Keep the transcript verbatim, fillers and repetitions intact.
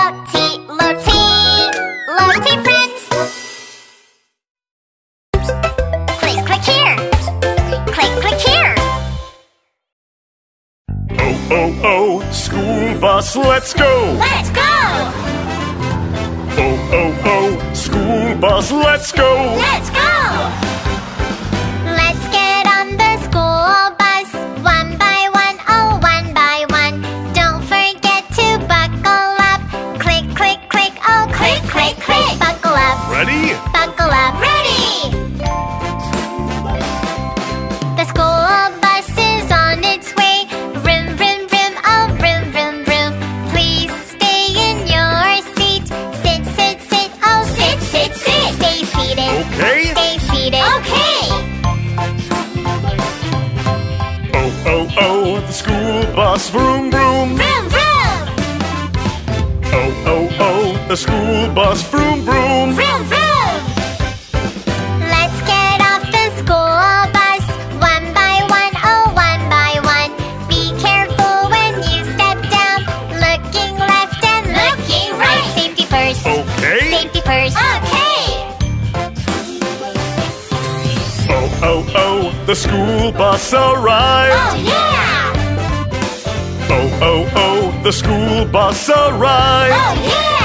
Lotty, Lotty, Lotty friends. Click, click here. Click, click here. Oh, oh, oh, school bus, let's go! Let's go! Oh, oh, oh, school bus, let's go! Let's go! Let's get on the school bus, one by one, oh, one by one. Don't forget to buckle up. Click, click, click, oh, click, click, click. Buckle up. Ready? Buckle up. Ready! The school bus is on its way. Vroom, vroom, vroom, oh, vroom, vroom, vroom. Please stay in your seat. Sit, sit, sit, oh, sit, sit, sit. Stay seated. Okay. Stay seated. Okay. Oh, oh, oh, the school bus, vroom, vroom. Vroom, vroom. Oh, oh, oh, the school bus, vroom, vroom. Vroom, vroom. Let's get off the school bus, one by one, oh, one by one. Be careful when you step down, looking left and looking right. Safety first. Okay. Safety first. Okay. Oh, oh, oh, the school bus arrived. Oh, yeah. Oh, oh, oh, the school bus arrived. Oh, yeah.